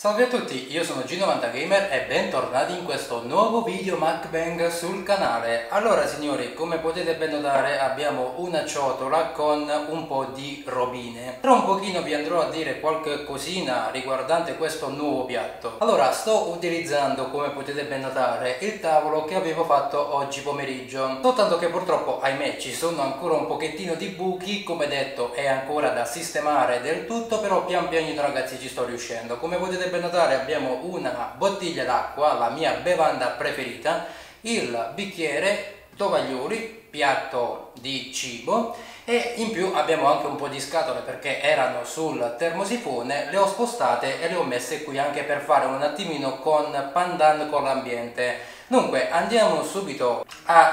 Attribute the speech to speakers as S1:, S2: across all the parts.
S1: Salve a tutti, io sono G90Gamer e bentornati in questo nuovo video mukbang sul canale. Allora signori, come potete ben notare abbiamo una ciotola con un po' di robine. Tra un pochino vi andrò a dire qualche cosina riguardante questo nuovo piatto. Allora, sto utilizzando, come potete ben notare, il tavolo che avevo fatto oggi pomeriggio. Soltanto che purtroppo, ahimè, ci sono ancora un pochettino di buchi, come detto è ancora da sistemare del tutto, però pian pianino ragazzi ci sto riuscendo. Come potete ben notare abbiamo una bottiglia d'acqua, la mia bevanda preferita, il bicchiere, tovaglioli, piatto di cibo e in più abbiamo anche un po' di scatole perché erano sul termosifone, le ho spostate e le ho messe qui anche per fare un attimino con pandan con l'ambiente. Dunque andiamo subito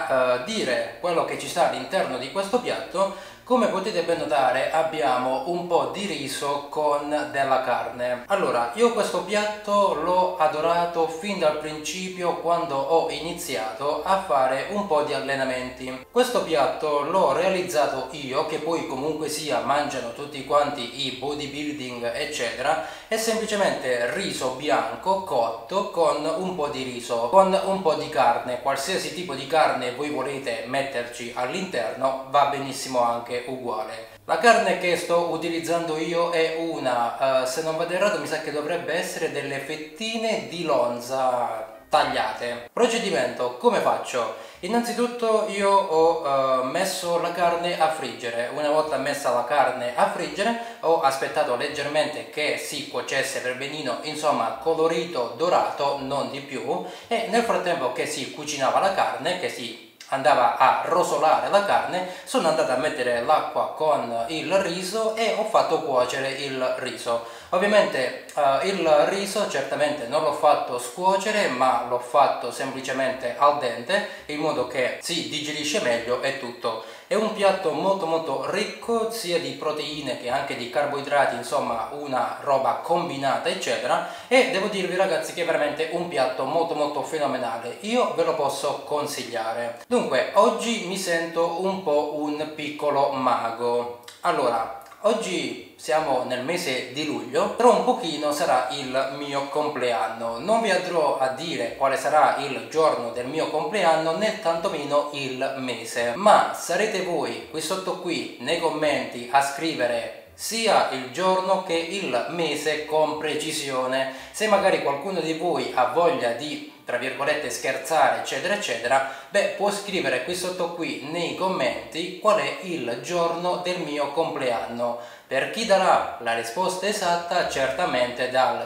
S1: a dire quello che ci sta all'interno di questo piatto. Come potete ben notare abbiamo un po' di riso con della carne. Allora, io questo piatto l'ho adorato fin dal principio quando ho iniziato a fare un po' di allenamenti. Questo piatto l'ho realizzato io, che poi comunque sia mangiano tutti quanti i bodybuilding eccetera, è semplicemente riso bianco cotto con un po' di riso, con un po' di carne, qualsiasi tipo di carne voi volete metterci all'interno va benissimo anche uguale. La carne che sto utilizzando io è una, se non vado errato mi sa che dovrebbe essere delle fettine di lonza tagliate. Procedimento, come faccio? Innanzitutto io ho messo la carne a friggere. Una volta messa la carne a friggere ho aspettato leggermente che si cuocesse per benino, insomma colorito dorato, non di più, e nel frattempo che si cucinava la carne, che si andava a rosolare la carne, sono andato a mettere l'acqua con il riso e ho fatto cuocere il riso. Ovviamente il riso certamente non l'ho fatto scuocere, ma l'ho fatto semplicemente al dente in modo che si digerisce meglio e tutto. È un piatto molto ricco sia di proteine che anche di carboidrati, insomma una roba combinata eccetera, e devo dirvi ragazzi che è veramente un piatto molto fenomenale, io ve lo posso consigliare. Dunque oggi mi sento un po' un piccolo mago. Allora, oggi siamo nel mese di luglio, tra un pochino sarà il mio compleanno. Non vi andrò a dire quale sarà il giorno del mio compleanno né tantomeno il mese, ma sarete voi qui sotto qui nei commenti a scrivere sia il giorno che il mese con precisione. Se magari qualcuno di voi ha voglia di tra virgolette scherzare eccetera eccetera, beh, può scrivere qui sotto qui nei commenti qual è il giorno del mio compleanno. Per chi darà la risposta esatta certamente dal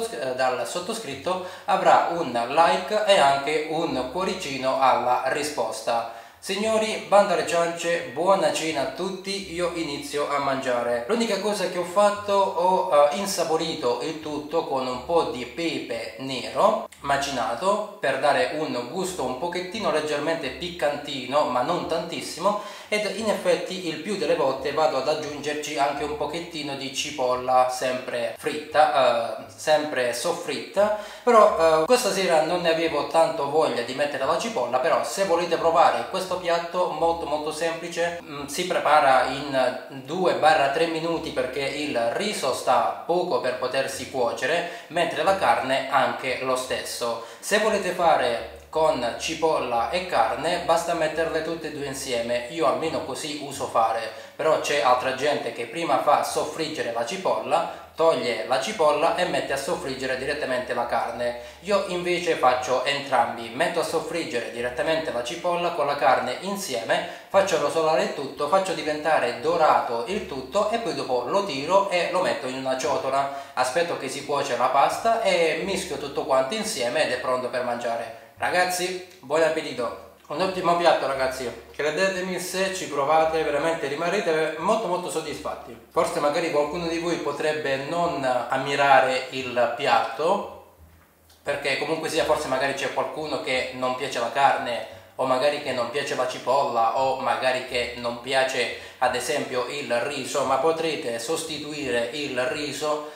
S1: sottoscritto avrà un like e anche un cuoricino alla risposta. Signori, banda alle ciance, buona cena a tutti, io inizio a mangiare. L'unica cosa che ho fatto, ho insaporito il tutto con un po' di pepe nero macinato per dare un gusto un pochettino leggermente piccantino, ma non tantissimo, ed in effetti il più delle volte vado ad aggiungerci anche un pochettino di cipolla sempre fritta, sempre soffritta, però questa sera non ne avevo tanto voglia di mettere la cipolla. Però se volete provare questo piatto molto semplice, si prepara in 2-3 minuti perché il riso sta poco per potersi cuocere, mentre la carne anche lo stesso. Se volete fare con cipolla e carne basta metterle tutte e due insieme, io almeno così uso fare, però c'è altra gente che prima fa soffriggere la cipolla, toglie la cipolla e mette a soffriggere direttamente la carne. Io invece faccio entrambi, metto a soffriggere direttamente la cipolla con la carne insieme, faccio rosolare il tutto, faccio diventare dorato il tutto e poi dopo lo tiro e lo metto in una ciotola, aspetto che si cuoce la pasta e mischio tutto quanto insieme ed è pronto per mangiare. Ragazzi, buon appetito! Un ottimo piatto ragazzi, credetemi, se ci provate veramente rimarrete molto soddisfatti. Forse magari qualcuno di voi potrebbe non ammirare il piatto, perché comunque sia forse magari c'è qualcuno che non piace la carne, o magari che non piace la cipolla, o magari che non piace ad esempio il riso, ma potrete sostituire il riso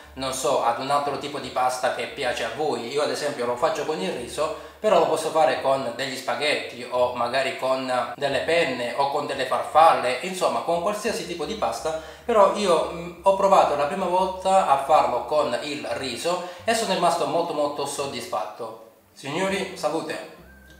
S1: non so, ad un altro tipo di pasta che piace a voi. Io ad esempio lo faccio con il riso, però lo posso fare con degli spaghetti o magari con delle penne o con delle farfalle, insomma con qualsiasi tipo di pasta. Però io ho provato la prima volta a farlo con il riso e sono rimasto molto soddisfatto. Signori, salute!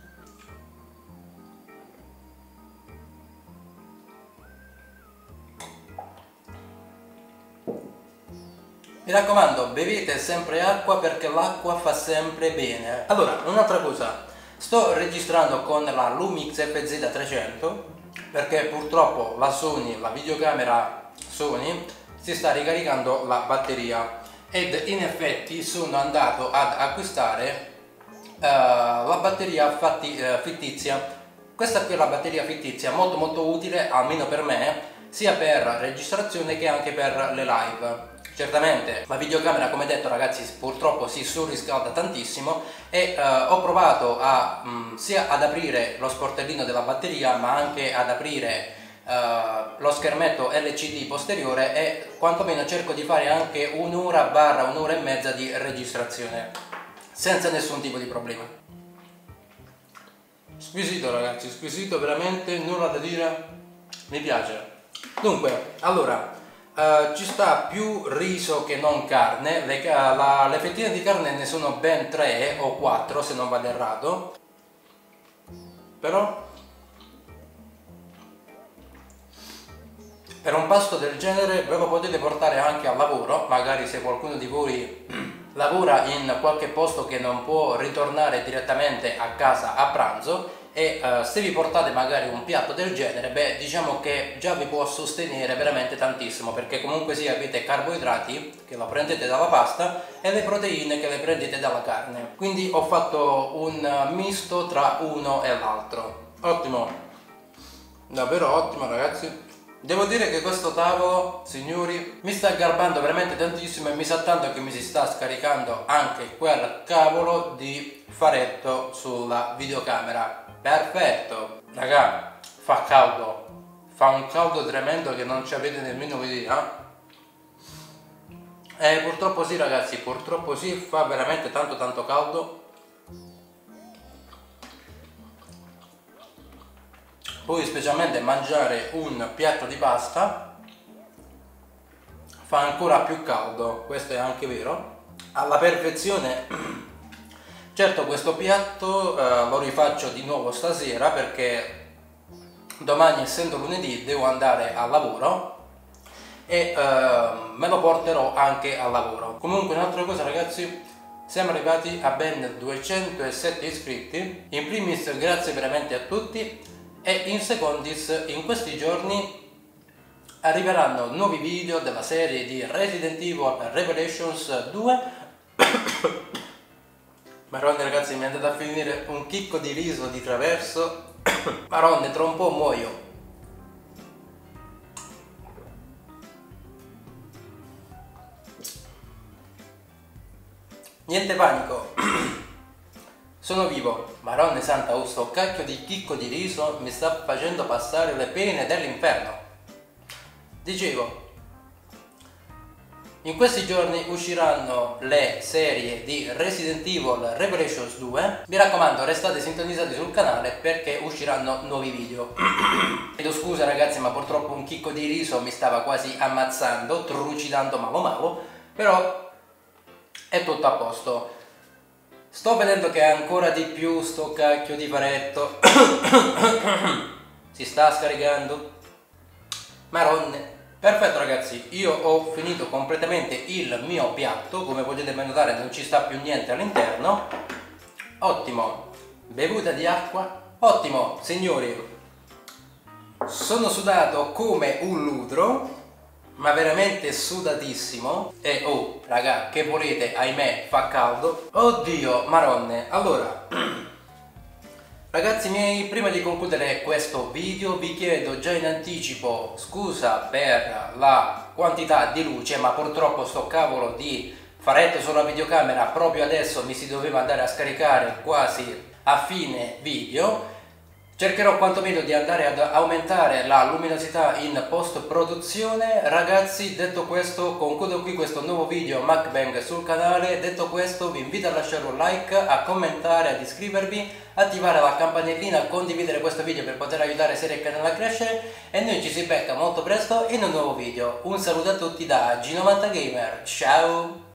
S1: Mi raccomando, bevete sempre acqua perché l'acqua fa sempre bene. Allora, un'altra cosa, sto registrando con la Lumix FZ300 perché purtroppo la Sony, la videocamera Sony, si sta ricaricando la batteria ed in effetti sono andato ad acquistare la batteria fittizia. Questa qui è la batteria fittizia, molto utile, almeno per me, sia per registrazione che anche per le live. Certamente la videocamera, come detto ragazzi, purtroppo si surriscalda tantissimo e ho provato sia ad aprire lo sportellino della batteria ma anche ad aprire lo schermetto LCD posteriore e quantomeno cerco di fare anche un'ora e mezza di registrazione senza nessun tipo di problema. Squisito ragazzi, squisito, veramente nulla da dire, mi piace. Dunque, allora, ci sta più riso che non carne, le fettine di carne ne sono ben 3 o 4 se non vado errato, però per un pasto del genere ve lo potete portare anche al lavoro, magari se qualcuno di voi lavora in qualche posto che non può ritornare direttamente a casa a pranzo e se vi portate magari un piatto del genere, beh, diciamo che già vi può sostenere veramente tantissimo, perché comunque sia avete carboidrati che lo prendete dalla pasta e le proteine che le prendete dalla carne. Quindi ho fatto un misto tra uno e l'altro. Ottimo, davvero ottimo ragazzi. Devo dire che questo tavolo, signori, mi sta garbando veramente tantissimo e mi sa tanto che mi si sta scaricando anche quel cavolo di faretto sulla videocamera. Perfetto! Raga, fa caldo, fa un caldo tremendo che non ci avete nemmeno idea. E purtroppo sì ragazzi, purtroppo sì, fa veramente tanto caldo. Poi specialmente mangiare un piatto di pasta fa ancora più caldo, questo è anche vero, alla perfezione. Certo, questo piatto lo rifaccio di nuovo stasera perché domani, essendo lunedì, devo andare al lavoro e me lo porterò anche al lavoro. Comunque un'altra cosa ragazzi, siamo arrivati a ben 207 iscritti. In primis grazie veramente a tutti. E in secondis, in questi giorni arriveranno nuovi video della serie di Resident Evil Revelations 2. Maronna ragazzi, mi è andato a finire un chicco di riso di traverso. Maronna, tra un po' muoio. Niente panico. Sono vivo. Maronna santa, sto cacchio di chicco di riso mi sta facendo passare le pene dell'inferno. Dicevo, in questi giorni usciranno le serie di Resident Evil Revelations 2. Mi raccomando, restate sintonizzati sul canale perché usciranno nuovi video. Chiedo scusa ragazzi, ma purtroppo un chicco di riso mi stava quasi ammazzando, trucidando malo, però è tutto a posto. Sto vedendo che ancora di più sto cacchio di faretto si sta scaricando. Maronne. Perfetto ragazzi, io ho finito completamente il mio piatto, come potete ben notare non ci sta più niente all'interno. Ottimo, bevuta di acqua. Ottimo, signori, sono sudato come un ludro, ma veramente sudatissimo. E oh raga, che volete, ahimè fa caldo. Oddio maronne. Allora ragazzi miei, prima di concludere questo video vi chiedo già in anticipo scusa per la quantità di luce, ma purtroppo sto cavolo di faretto sulla videocamera proprio adesso mi si doveva andare a scaricare quasi a fine video. Cercherò quantomeno di andare ad aumentare la luminosità in post produzione. Ragazzi, detto questo, concludo qui questo nuovo video mukbang sul canale. Detto questo, vi invito a lasciare un like, a commentare, ad iscrivervi, attivare la campanellina, condividere questo video per poter aiutare serie e canale a crescere, e noi ci si becca molto presto in un nuovo video. Un saluto a tutti da G90 Gamer, ciao!